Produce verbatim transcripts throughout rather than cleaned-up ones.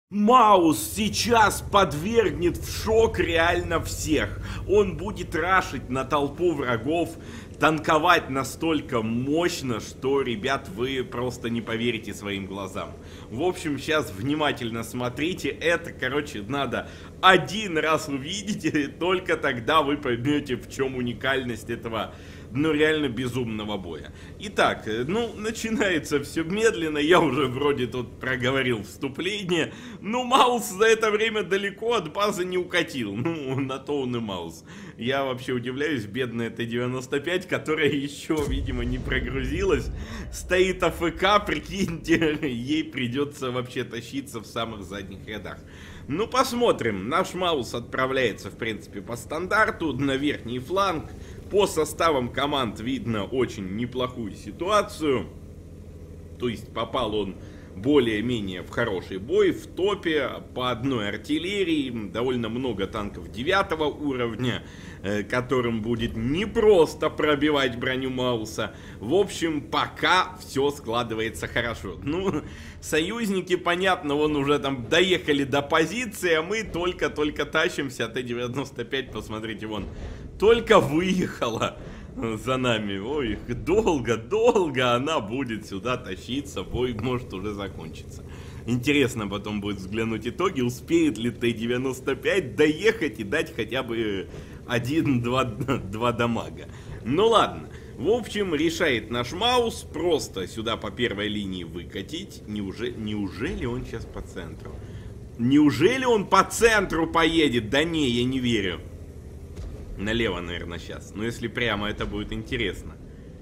Маус сейчас подвергнет в шок реально всех. Он будет рашить на толпу врагов, танковать настолько мощно, что, ребят, вы просто не поверите своим глазам. В общем, сейчас внимательно смотрите. Это, короче, надо один раз увидеть, и только тогда вы поймете, в чем уникальность этого, ну, реально безумного боя. Итак, ну, начинается все медленно. Я уже вроде тут проговорил вступление. Ну, Маус за это время далеко от базы не укатил. Ну, на то он и Маус. Я вообще удивляюсь, бедная Т девяносто пять, которая еще, видимо, не прогрузилась. Стоит АФК, прикиньте, ей придется вообще тащиться в самых задних рядах. Ну, посмотрим. Наш Маус отправляется, в принципе, по стандарту на верхний фланг. По составам команд видно очень неплохую ситуацию. То есть попал он более-менее в хороший бой, в топе, по одной артиллерии. Довольно много танков девятого уровня, э, которым будет непросто пробивать броню Мауса. В общем, пока все складывается хорошо. Ну, союзники, понятно, вон уже там доехали до позиции, а мы только-только тащимся. Т девяносто пять, посмотрите, вон, только выехала за нами. Ой, долго-долго она будет сюда тащиться. Бой может уже закончиться. Интересно потом будет взглянуть итоги. Успеет ли Т девяносто пять доехать и дать хотя бы один-два дамага. Ну ладно. В общем, решает наш Маус просто сюда по первой линии выкатить. Неужели, неужели он сейчас по центру? Неужели он по центру поедет? Да не, я не верю. Налево, наверное, сейчас. Но если прямо, это будет интересно.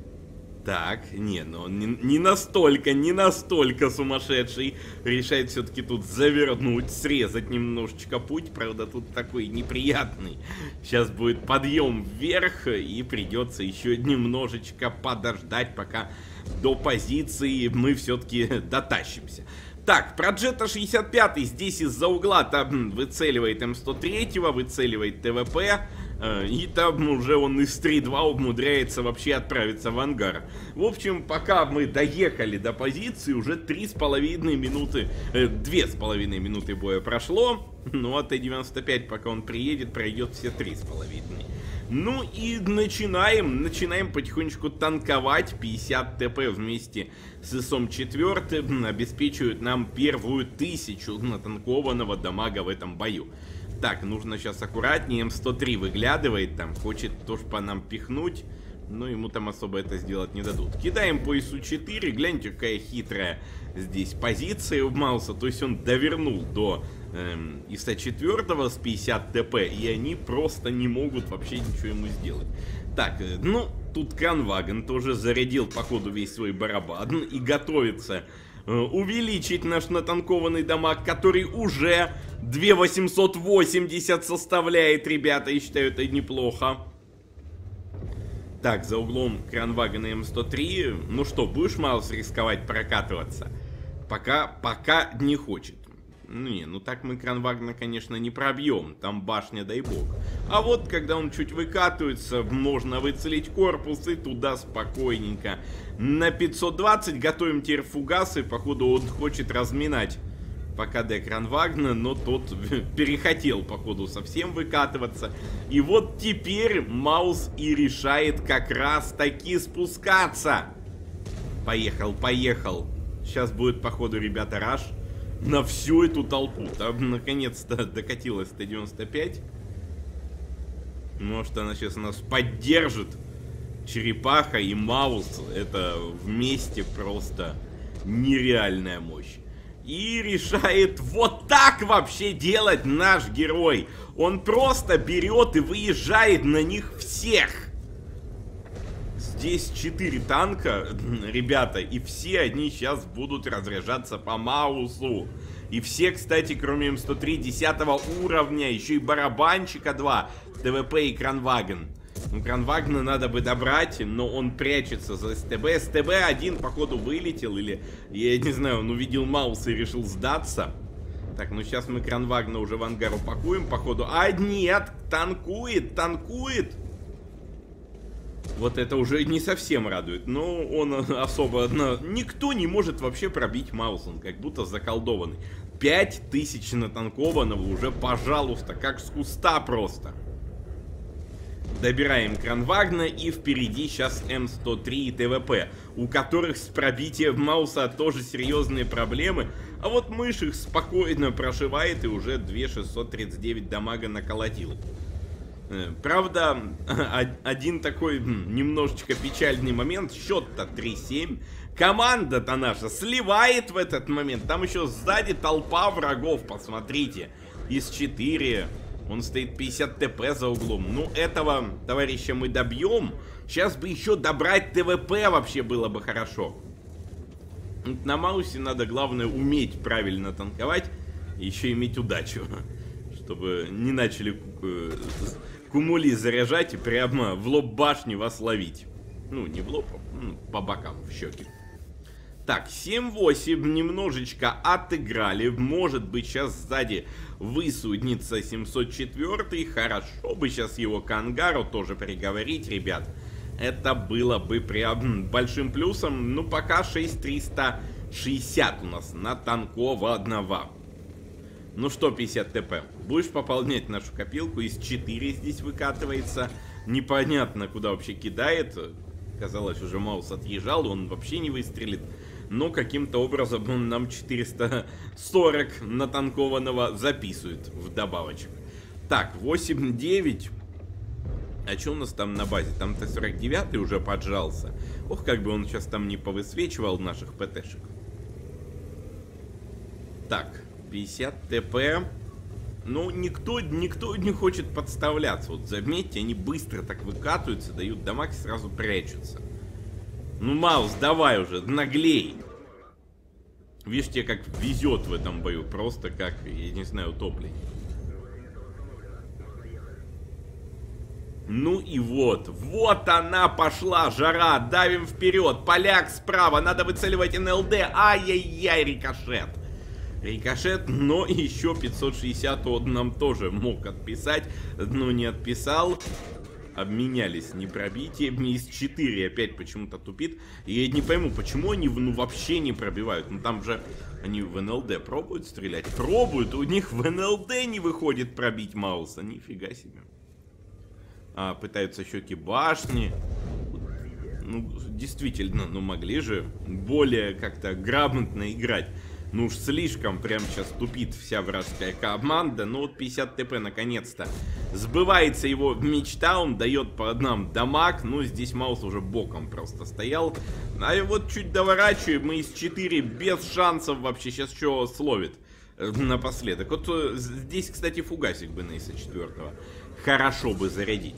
Так, не, но он не, не настолько, не настолько сумасшедший. Решает все-таки тут завернуть, срезать немножечко путь. Правда, тут такой неприятный. Сейчас будет подъем вверх, и придется еще немножечко подождать, пока до позиции мы все-таки дотащимся. Так, про Джета шестьдесят пять здесь из-за угла там выцеливает М сто три, выцеливает Т В П. И там уже он из три два умудряется вообще отправиться в ангар. В общем, пока мы доехали до позиции, уже три с половиной минуты, э, две с половиной минуты боя прошло. Ну а Т девяносто пять, пока он приедет, пройдет все три с половиной. Ну и начинаем, начинаем потихонечку танковать. пятьдесят Т П вместе с ИСом четыре обеспечивают нам первую тысячу натанкованного дамага в этом бою. Так, нужно сейчас аккуратнее. М сто три выглядывает там, хочет тоже по нам пихнуть. Но ему там особо это сделать не дадут. Кидаем по ИСу четыре. Гляньте, какая хитрая здесь позиция у Мауса. То есть он довернул до эм, ИСа четыре с пятьдесят Т П. И они просто не могут вообще ничего ему сделать. Так, э, ну, тут Кранваген тоже зарядил, походу, весь свой барабан. И готовится э, увеличить наш натанкованный дамаг, который уже две тысячи восемьсот восемьдесят составляет, ребята. Я считаю, это неплохо. Так, за углом Кранвагена М сто три. Ну что, будешь, Маус, рисковать прокатываться? Пока, пока не хочет. Ну не, ну так мы Кранвагена, конечно, не пробьем. Там башня, дай бог. А вот, когда он чуть выкатывается, можно выцелить корпус и туда спокойненько. На пятьсот двадцать готовим теперь фугасы. Походу, он хочет разминать по КД Кранвагена, но тот перехотел, походу, совсем выкатываться. И вот теперь Маус и решает как раз таки спускаться. Поехал, поехал. Сейчас будет, походу, ребята, раш на всю эту толпу. Там, наконец-то, докатилась Т девяносто пять. Может, она сейчас нас поддержит. Черепаха и Маус. Это вместе просто нереальная мощь. И решает вот так вообще делать наш герой. Он просто берет и выезжает на них всех. Здесь четыре танка, ребята, и все они сейчас будут разряжаться по Маусу. И все, кстати, кроме М сто три десятого уровня, еще и барабанчика два, Т В П и Кранваген. Ну, Кранвагена надо бы добрать, но он прячется за С Т Б. С Т Б один, походу, вылетел, или, я не знаю, он увидел Мауса и решил сдаться. Так, ну сейчас мы Кранвагена уже в ангар упакуем, походу. А нет, танкует, танкует. Вот это уже не совсем радует. Но он особо... Никто не может вообще пробить Маус, он как будто заколдованный. пять тысяч натанкованного уже, пожалуйста, как с куста просто. Добираем Кранвагна, и впереди сейчас эм сто три и ТВП, у которых с пробитием Мауса тоже серьезные проблемы. А вот мышь их спокойно прошивает и уже две тысячи шестьсот тридцать девять дамага наколотил. Правда, один такой немножечко печальный момент. Счет-то три семь. Команда-то наша сливает в этот момент. Там еще сзади толпа врагов, посмотрите. Из четыре. Он стоит пятьдесят ТП за углом. Ну, этого товарища мы добьем. Сейчас бы еще добрать ТВП вообще было бы хорошо. На Маусе надо, главное, уметь правильно танковать. И еще иметь удачу. Чтобы не начали кумули заряжать и прямо в лоб башни вас ловить. Ну, не в лоб, а по бокам, в щеки. Так, семь восемь немножечко отыграли. Может быть, сейчас сзади высуднится семьсот четыре. Хорошо бы сейчас его к ангару тоже приговорить, ребят. Это было бы прям большим плюсом. Ну, пока шесть тысяч триста шестьдесят у нас на танкованного. Ну что, пятьдесят ТП, будешь пополнять нашу копилку? Из четыре здесь выкатывается. Непонятно, куда вообще кидает. Казалось, уже Маус отъезжал, он вообще не выстрелит. Но каким-то образом он нам четыреста сорок натанкованного записывает в добавочек. Так, восемь девять. А что у нас там на базе? Там Т сорок девять уже поджался. Ох, как бы он сейчас там не повысвечивал наших ПТшек. Так, пятьдесят ТП. Ну, никто, никто не хочет подставляться. Вот заметьте, они быстро так выкатываются, дают дамаг и сразу прячутся. Ну, Маус, давай уже, наглей. Видишь, тебе как везет в этом бою. Просто как, я не знаю, утопленник. Ну и вот, вот она пошла, жара, давим вперед, поляк справа, надо выцеливать эн эл дэ, ай-яй-яй, рикошет. Рикошет, но еще пятьсот шестьдесят он нам тоже мог отписать, но не отписал. Обменялись непробитием, из четыре опять почему-то тупит. И я не пойму, почему они ну, вообще не пробивают. Ну там же они в эн эл дэ пробуют стрелять. Пробуют, у них в эн эл дэ не выходит пробить Мауса, нифига себе. А, пытаются щеки башни. Ну, действительно, ну могли же более как-то грамотно играть. Ну уж слишком прям сейчас тупит вся вражеская команда. Ну вот пятьдесят ТП наконец-то. Сбывается его мечта, он дает по нам дамаг. Ну здесь Маус уже боком просто стоял. А вот чуть доворачиваем, мы из четыре без шансов вообще сейчас что словит напоследок. Вот здесь, кстати, фугасик бы на эс четыре хорошо бы зарядить.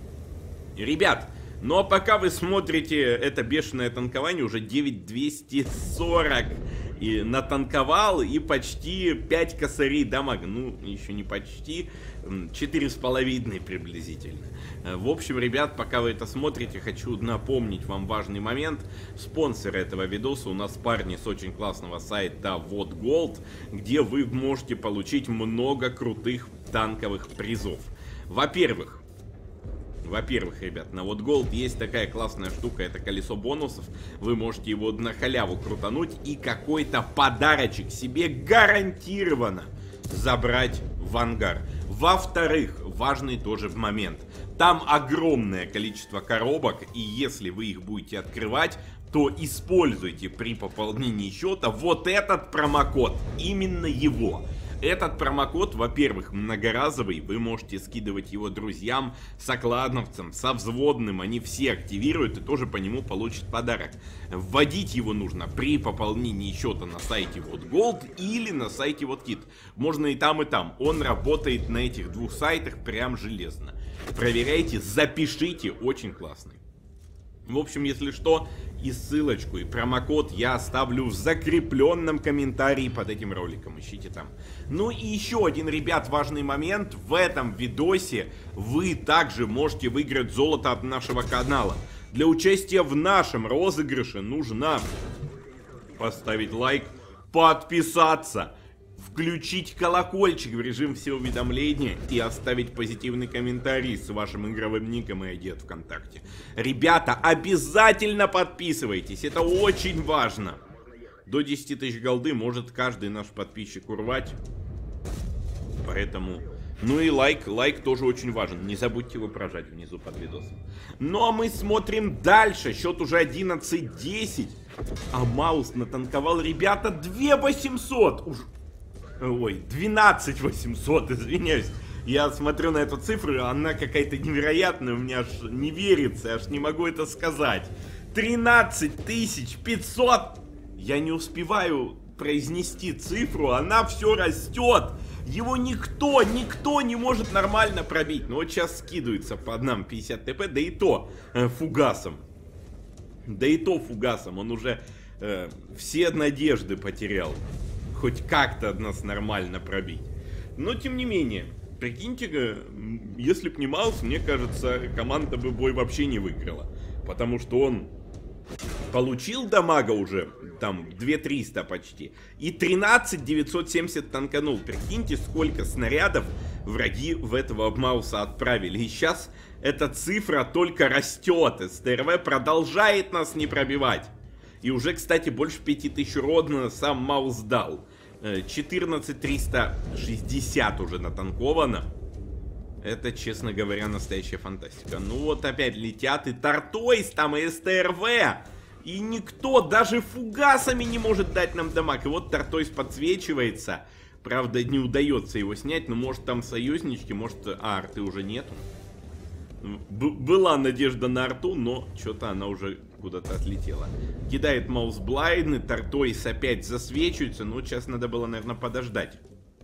Ребят, ну а пока вы смотрите это бешеное танкование, уже девять тысяч двести сорок и натанковал, и почти пять косарей дамага. Ну, еще не почти, четыре с половиной приблизительно. В общем, ребят, пока вы это смотрите, хочу напомнить вам важный момент. Спонсор этого видоса у нас парни с очень классного сайта вот голд, где вы можете получить много крутых танковых призов. Во-первых, Во-первых, ребят, на вот голд есть такая классная штука, это колесо бонусов. Вы можете его на халяву крутануть и какой-то подарочек себе гарантированно забрать в ангар. Во-вторых, важный тоже момент. Там огромное количество коробок, и если вы их будете открывать, то используйте при пополнении счета вот этот промокод, именно его. Этот промокод, во-первых, многоразовый, вы можете скидывать его друзьям, соклановцам, со взводным, они все активируют и тоже по нему получат подарок. Вводить его нужно при пополнении счета на сайте вот голд или на сайте вот кит. Можно и там, и там, он работает на этих двух сайтах прям железно. Проверяйте, запишите, очень классный. В общем, если что, и ссылочку, и промокод я оставлю в закрепленном комментарии под этим роликом. Ищите там. Ну и еще один, ребят, важный момент. В этом видосе вы также можете выиграть золото от нашего канала. Для участия в нашем розыгрыше нужно поставить лайк, подписаться, включить колокольчик в режим все уведомления и оставить позитивный комментарий с вашим игровым ником и ай ди от ВКонтакте. Ребята, обязательно подписывайтесь, это очень важно. До десяти тысяч голды может каждый наш подписчик урвать. Поэтому... Ну и лайк, лайк тоже очень важен. Не забудьте его прожать внизу под видосом. Ну а мы смотрим дальше. Счет уже одиннадцать десять. А Маус натанковал, ребята, две тысячи восемьсот. Уж... Ой, двенадцать восемьсот, извиняюсь. Я смотрю на эту цифру, она какая-то невероятная. У меня аж не верится, аж не могу это сказать. тринадцать тысяч пятьсот. Я не успеваю произнести цифру, она все растет. Его никто, никто не может нормально пробить. Но вот сейчас скидывается под нам пятьдесят тэ пэ, да и то э, фугасом. Да и то фугасом. Он уже э, все надежды потерял. Хоть как-то нас нормально пробить. Но тем не менее, прикиньте, если б не Маус, мне кажется, команда бы бой вообще не выиграла. Потому что он получил дамага уже, там, две тысячи триста почти. И тринадцать тысяч девятьсот семьдесят танканул. Прикиньте, сколько снарядов враги в этого Мауса отправили. И сейчас эта цифра только растет. СТРВ продолжает нас не пробивать. И уже, кстати, больше пяти тысяч урона сам Маус дал. четырнадцать тысяч триста шестьдесят уже натанковано. Это, честно говоря, настоящая фантастика. Ну вот опять летят и Тартойс там, и СТРВ. И никто даже фугасами не может дать нам дамаг. И вот Тартойс подсвечивается. Правда, не удается его снять. Но может там союзнички, может... А, арты уже нету. Б- была надежда на арту, но что-то она уже куда-то отлетела. Кидает Маус блайны, Тартойс опять засвечивается. Ну, сейчас надо было, наверное, подождать.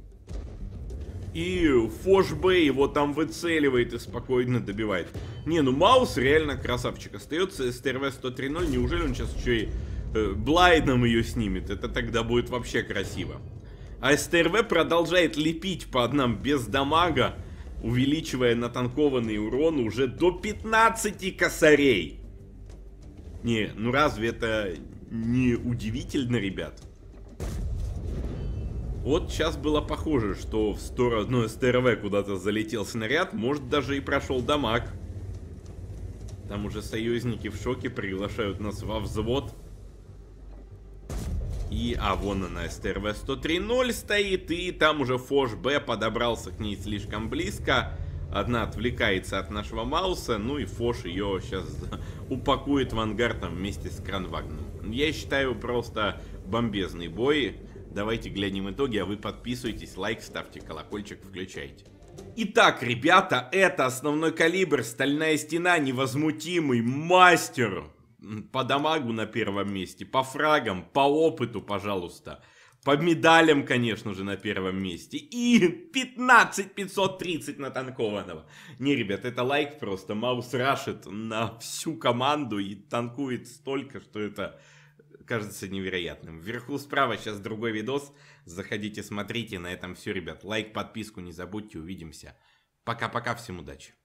И Фош Б его там выцеливает и спокойно добивает. Не, ну Маус реально красавчик. Остается СТРВ сто три ноль. Неужели он сейчас еще и э, блайдом ее снимет? Это тогда будет вообще красиво. А СТРВ продолжает лепить по нам без дамага, увеличивая натанкованный урон уже до пятнадцати косарей. Не, ну разве это не удивительно, ребят? Вот сейчас было похоже, что в сторону СТРВ куда-то залетел снаряд, может даже и прошел дамаг. Там уже союзники в шоке, приглашают нас во взвод. И, а вон она, СТРВ сто три ноль стоит, и там уже Фош Б подобрался к ней слишком близко. Одна отвлекается от нашего Мауса, ну и Фош ее сейчас упакует в ангар там вместе с Кранвагном. Я считаю, просто бомбезный бой. Давайте глянем итоги, а вы подписывайтесь, лайк ставьте, колокольчик включайте. Итак, ребята, это основной калибр, стальная стена, невозмутимый мастер. По дамагу на первом месте, по фрагам, по опыту, пожалуйста. По медалям, конечно же, на первом месте. И пятнадцать тысяч пятьсот тридцать натанкованного. Не, ребят, это лайк просто. Маус рашит на всю команду и танкует столько, что это... кажется невероятным. Вверху справа сейчас другой видос. Заходите, смотрите. На этом все, ребят. Лайк, подписку не забудьте. Увидимся. Пока-пока. Всем удачи.